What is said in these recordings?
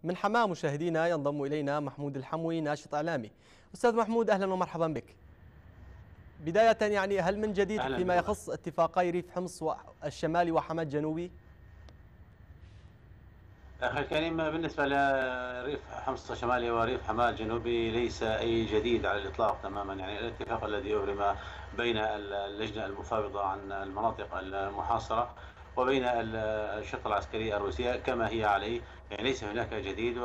من حماة مشاهدينا ينضم إلينا محمود الحموي ناشط إعلامي. أستاذ محمود، أهلا ومرحبا بك. بداية يعني هل من جديد فيما يخص اتفاقي ريف حمص الشمالي وحماة الجنوبي؟ أخي الكريم، بالنسبة لريف حمص الشمالي وريف حماة الجنوبي ليس أي جديد على الإطلاق تماما. يعني الاتفاق الذي أبرم بين اللجنة المفاوضة عن المناطق المحاصرة وبين الشرطة العسكرية الروسية كما هي عليه، يعني ليس هناك جديد.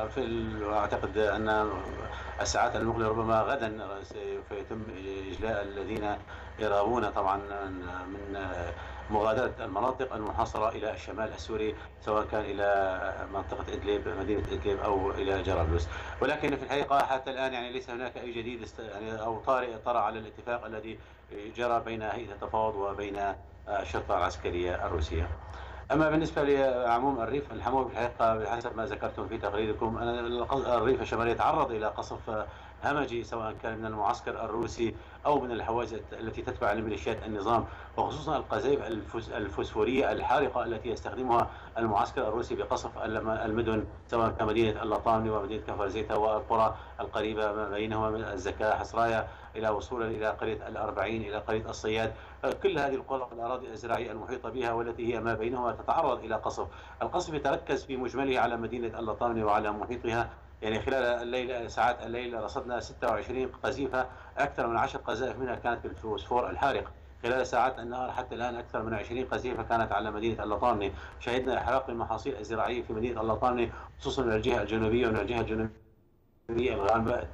وأعتقد أن الساعات المقبلة ربما غدا سوف يتم إجلاء الذين يرغبون طبعا من مغادرة المناطق المحاصرة إلى الشمال السوري، سواء كان إلى منطقة إدلب، مدينة إدلب، أو إلى جرابلس. ولكن في الحقيقة حتى الآن يعني ليس هناك أي جديد يعني أو طرأ على الاتفاق الذي جرى بين هيئة التفاوض وبين الشرطة العسكرية الروسية. أما بالنسبة لعموم الريف الحموي، في الحقيقة بحسب ما ذكرتم في تقريركم أن الريف الشمالي يتعرض إلى قصف همجي، سواء كان من المعسكر الروسي أو من الحواجز التي تتبع لميليشيات النظام، وخصوصا القذائف الفوسفورية الحارقة التي يستخدمها المعسكر الروسي بقصف المدن، سواء كان مدينة اللطامنة ومدينة كفر زيتة والقرى القريبة ما بينهما من الزكاة حصرايا إلى وصولا إلى قرية الأربعين، إلى قرية الصياد. كل هذه القرى والأراضي الزراعية المحيطة بها والتي هي ما بينهما تتعرض إلى قصف. القصف يتركز في مجمله على مدينة اللطامنة وعلى محيطها. يعني خلال الليل ساعات الليل رصدنا 26 قذيفة، أكثر من 10 قذائف منها كانت بالفوسفور الحارق. خلال ساعات النهار حتى الآن أكثر من 20 قذيفة كانت على مدينة اللطامنة. شهدنا إحراق المحاصيل الزراعية في مدينة اللطامنة، خصوصا من الجهة الجنوبية ومن الجهة الجنوبية من غانبات.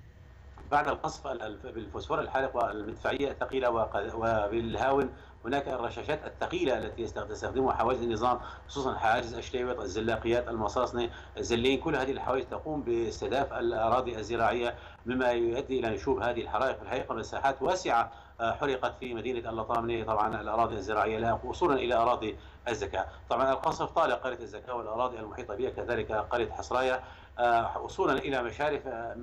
بعد القصف بالفوسفور الحارق والمدفعية الثقيلة وبالهاون، هناك الرشاشات الثقيلة التي تستخدمها حواجز النظام، خصوصا حواجز الشليوط، الزلاقيات، المصاصنة، الزلين. كل هذه الحواجز تقوم باستهداف الأراضي الزراعية، مما يؤدي إلى نشوب هذه الحرائق. في الحقيقة مساحات واسعة حرقت في مدينة اللطامنة، طبعا الأراضي الزراعية لها وصولا إلى أراضي الزكاة. طبعا القصف طال قرية الزكاة والأراضي المحيطة بها، كذلك قرية حصرايا، وصولا إلى مشارف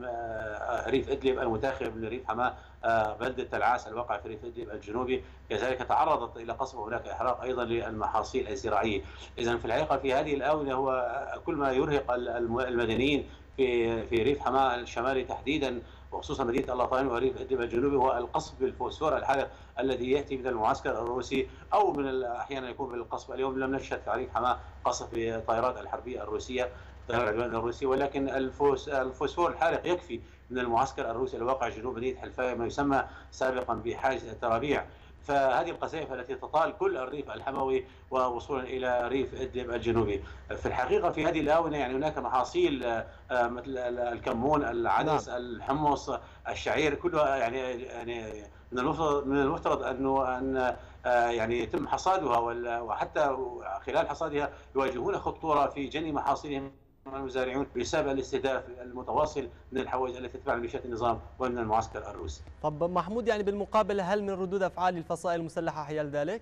ريف إدلب المتاخر من ريف حماة، بلدة العاس الواقع في ريف إدلب الجنوبي، كذلك تعرضت إلى قصف، وهناك إحراق أيضا للمحاصيل الزراعية. إذا في الحقيقة في هذه الآونة هو كل ما يرهق المدنيين في ريف حماة الشمالي تحديدا، وخصوصا مدينة اللطامنة وريف إدلب الجنوبي، هو القصف بالفوسفور الحارق الذي يأتي من المعسكر الروسي، أو من أحيانا يكون بالقصف. اليوم لم نشهد في ريف حماة قصف بالطائرات الحربية الروسية، طيران العدوان الروسي، ولكن الفوسفور الحارق يكفي من المعسكر الروسي الواقع جنوب مدينة حلفاء، ما يسمى سابقا بحاجز الترابيع. فهذه القذائف التي تطال كل الريف الحموي ووصولا الى ريف ادلب الجنوبي. في الحقيقه في هذه الاونه يعني هناك محاصيل مثل الكمون، العدس، الحمص، الشعير، كلها يعني من المفترض ان يعني يتم حصادها، وحتى خلال حصادها يواجهون خطوره في جني محاصيلهم المزارعون بسبب الاستهداف المتواصل من الحواجز التي تتبع لميليشيات النظام ومن المعسكر الروسي. طب محمود، يعني بالمقابل هل من ردود افعال الفصائل المسلحه حيال ذلك؟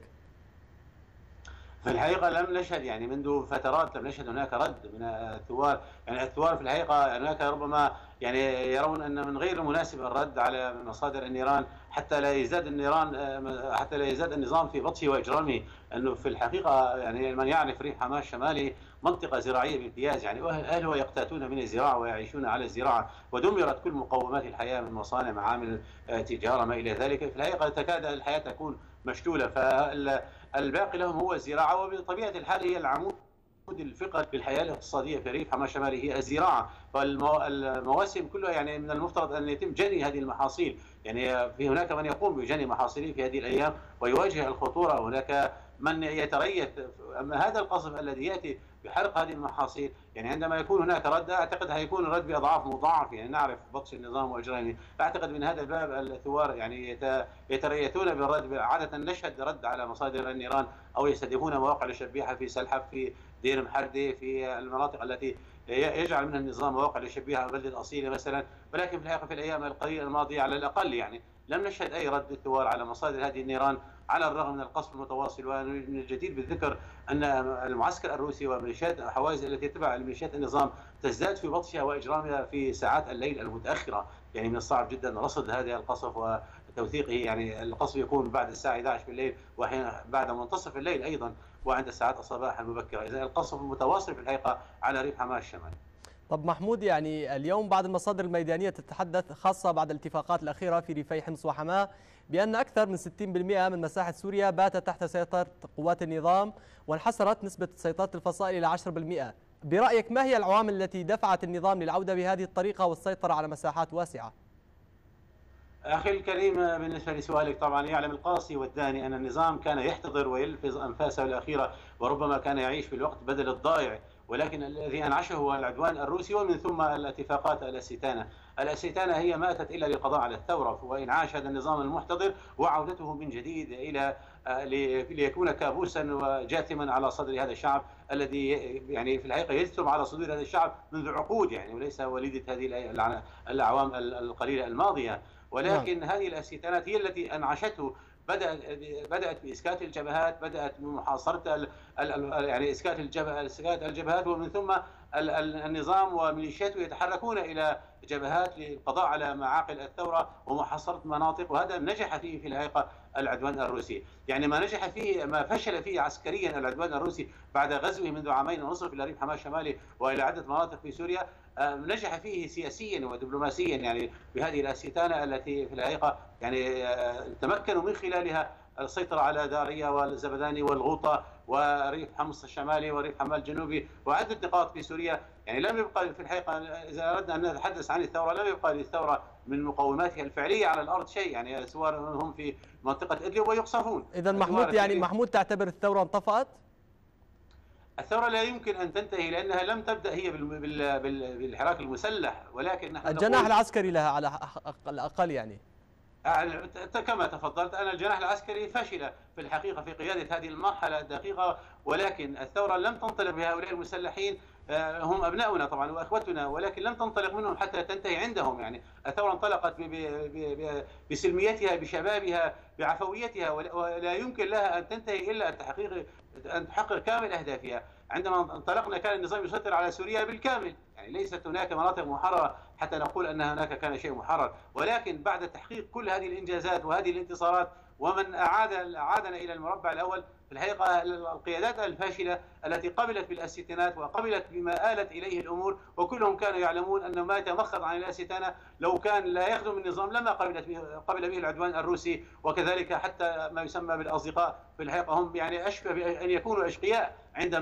في الحقيقة لم نشهد، يعني منذ فترات لم نشهد هناك رد من الثوار. يعني الثوار في الحقيقة هناك ربما يعني يرون أن من غير المناسب الرد على مصادر النيران حتى لا يزداد حتى لا يزداد النظام في بطشه وإجرامه. أنه في الحقيقة يعني من يعرف ريف حماة الشمالي منطقة زراعية بامتياز، يعني أهلها يقتاتون من الزراعة ويعيشون على الزراعة، ودمرت كل مقومات الحياة من مصانع، معامل، تجارة، ما إلى ذلك. في الحقيقة تكاد الحياة تكون مشلولة، فالباقي لهم هو الزراعة. وبطبيعة الحال هي العمود الفقري في الحياه الاقتصاديه في ريف حماة الشمالي هي الزراعه. فالمواسم كلها يعني من المفترض ان يتم جني هذه المحاصيل. يعني في هناك من يقوم بجني محاصيله في هذه الايام ويواجه الخطوره، هناك من يتريث. اما هذا القصف الذي ياتي بحرق هذه المحاصيل، يعني عندما يكون هناك رد اعتقد هيكون الرد باضعاف مضاعفه. يعني نعرف بطش النظام واجرامه، اعتقد من هذا الباب الثوار يعني يتريثون بالرد. عاده نشهد رد على مصادر النيران او يستهدفون مواقع الشبيحه في سلحف، في دير محردة، في المناطق التي يجعل منها النظام مواقع للشبيهة بلدة الأصيلة مثلا. ولكن في الحقيقة في الأيام القليلة الماضية على الأقل يعني لم نشهد أي رد الثوار على مصادر هذه النيران، على الرغم من القصف المتواصل. ومن الجدير بالذكر أن المعسكر الروسي وميليشيات حواجز التي تتبع لميليشيات النظام تزداد في بطشها وإجرامها في ساعات الليل المتأخرة. يعني من الصعب جدا رصد هذا القصف وتوثيقه. يعني القصف يكون بعد الساعة 11 بالليل، وأحيانا بعد منتصف الليل أيضا، وعند ساعات الصباح المبكرة. إذا القصف متواصل في الحقيقة على ريف حماة الشمالي. طب محمود، يعني اليوم بعض المصادر الميدانية تتحدث خاصة بعد الاتفاقات الأخيرة في ريفي حمص وحماة بأن أكثر من 60% من مساحة سوريا باتت تحت سيطرة قوات النظام، وانحسرت نسبة سيطرة الفصائل إلى 10%. برأيك ما هي العوامل التي دفعت النظام للعودة بهذه الطريقة والسيطرة على مساحات واسعة؟ أخي الكريم، بالنسبة لسؤالك، طبعا يعلم القاصي والداني أن النظام كان يحتضر ويلفظ أنفاسه الأخيرة، وربما كان يعيش في الوقت بدل الضائع، ولكن الذي أنعشه هو العدوان الروسي ومن ثم الاتفاقات الاستيتانة. الاستيتانة هي ما أتت إلا للقضاء على الثورة وإنعاش هذا النظام المحتضر وعودته من جديد إلى ليكون كابوسا وجاثما على صدر هذا الشعب الذي يعني في الحقيقة يجثم على صدور هذا الشعب منذ عقود، يعني وليس وليدة هذه الأعوام القليلة الماضية. ولكن هذه الاستيتانات هي التي انعشته. بدات باسكات الجبهات، بدات بمحاصره يعني اسكات الجبهات، ومن ثم النظام وميليشياته يتحركون الى جبهات للقضاء على معاقل الثوره ومحاصره مناطق، وهذا نجح فيه في الحقيقه العدوان الروسي. يعني ما فشل فيه عسكريا العدوان الروسي بعد غزوه منذ عامين ونصف الى ريف حماه الشمالي والى عده مناطق في سوريا، نجح فيه سياسيا ودبلوماسيا، يعني بهذه الاستيتانه التي في الحقيقه يعني تمكنوا من خلالها السيطره على داريا والزبداني والغوطه وريف حمص الشمالي وريف حماه الجنوبي وعده نقاط في سوريا. يعني لم يبقى في الحقيقه، اذا اردنا ان نتحدث عن الثوره، لم يبقى للثوره من مقوماتها الفعليه على الارض شيء، يعني الثوار هم في منطقه ادلب ويقصفون. اذا محمود، يعني محمود تعتبر الثوره انطفأت؟ الثورة لا يمكن أن تنتهي لأنها لم تبدأ هي بالحراك المسلح، ولكن نحن الجناح العسكري لها على الأقل. يعني كما تفضلت، أن الجناح العسكري فشل في الحقيقة في قيادة هذه المرحلة الدقيقة، ولكن الثورة لم تنطلق بهؤلاء المسلحين، هم أبناؤنا طبعا وأخوتنا، ولكن لم تنطلق منهم حتى تنتهي عندهم. يعني الثورة انطلقت بسلميتها، بشبابها، بعفويتها، ولا يمكن لها أن تنتهي إلا أن تحقق كامل أهدافها. عندما انطلقنا كان النظام يسيطر على سوريا بالكامل، يعني ليست هناك مناطق محررة حتى نقول أن هناك كان شيء محرر، ولكن بعد تحقيق كل هذه الإنجازات وهذه الانتصارات ومن أعادنا إلى المربع الأول، في الحقيقة القيادات الفاشلة التي قبلت بالاستيتانات وقبلت بما آلت إليه الأمور، وكلهم كانوا يعلمون أن ما يتمخض عن الاستيتانة لو كان لا يخدم النظام لما قبل به العدوان الروسي، وكذلك حتى ما يسمى بالأصدقاء في الحقيقة هم يعني أشبه بأن يكونوا أشقياء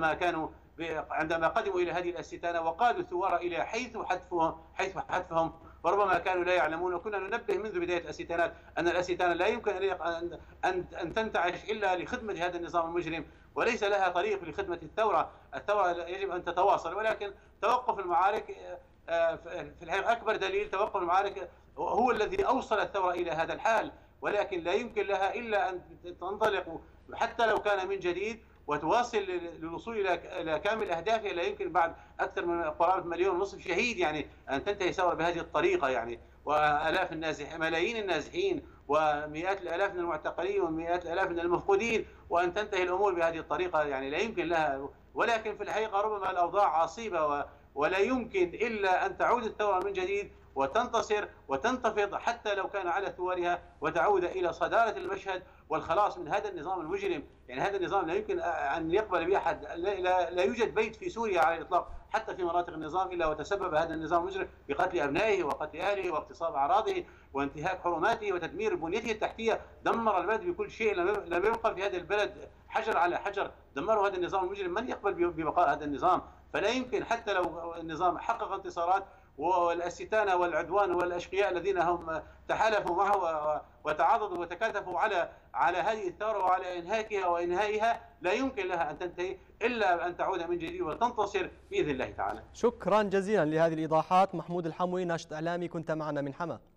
عندما قدموا إلى هذه الاستيتانة وقادوا الثوار إلى حيث حتفهم، وربما كانوا لا يعلمون. وكنا ننبه منذ بداية الاستيتانات أن الاستيتانة لا يمكن أن تنتعش إلا لخدمة هذا النظام المجرم، وليس لها طريق لخدمة الثورة. الثورة يجب أن تتواصل، ولكن توقف المعارك في الحقيقة أكبر دليل. توقف المعارك هو الذي أوصل الثورة إلى هذا الحال، ولكن لا يمكن لها إلا أن تنطلق حتى لو كان من جديد وتواصل للوصول الى كامل اهدافها. لا يمكن بعد اكثر من قرابه 1.5 مليون شهيد يعني ان تنتهي ثوره بهذه الطريقه، يعني والاف ملايين النازحين ومئات الالاف من المعتقلين ومئات الالاف من المفقودين، وان تنتهي الامور بهذه الطريقه يعني لا يمكن لها. ولكن في الحقيقه ربما الاوضاع عصيبه ولا يمكن الا ان تعود الثوره من جديد وتنتصر وتنتفض حتى لو كان على ثوارها، وتعود الى صداره المشهد والخلاص من هذا النظام المجرم. يعني هذا النظام لا يمكن ان يقبل به احد. لا يوجد بيت في سوريا على الاطلاق حتى في مناطق النظام الا وتسبب هذا النظام المجرم بقتل ابنائه وقتل اهله واغتصاب اعراضه وانتهاك حرماته وتدمير بنيته التحتيه. دمر البلد بكل شيء، لم يبقى في هذا البلد حجر على حجر، دمره هذا النظام المجرم. من يقبل ببقاء هذا النظام؟ فلا يمكن حتى لو النظام حقق انتصارات، والاستيتانة والعدوان والأشقياء الذين هم تحالفوا معه وتعاضدوا وتكاتفوا على هذه الثورة وعلى إنهاكها وإنهائها، لا يمكن لها أن تنتهي إلا أن تعود من جديد وتنتصر بإذن الله تعالى. شكرا جزيلا لهذه الإيضاحات. محمود الحموي، ناشط إعلامي، كنت معنا من حماة.